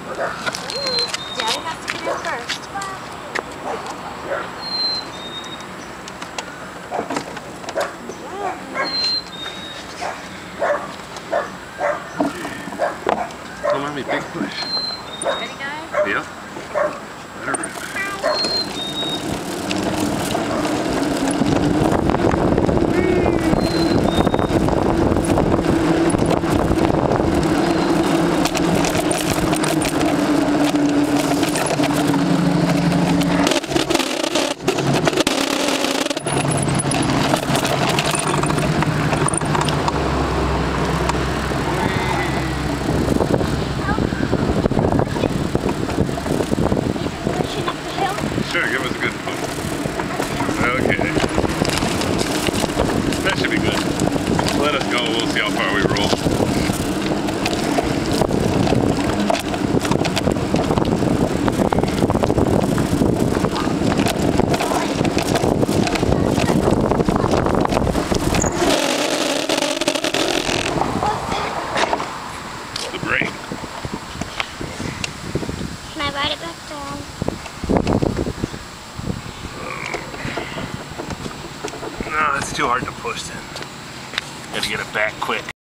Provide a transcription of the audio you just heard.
Daddy has to get in first. Come on, me, big push. Ready, guys? Yep. Let her rip. Sure, give us a good push. Okay. That should be good. Let us go, we'll see how far we roll. The brake. Can I ride it back down? No, it's too hard to push then. Gotta get it back quick.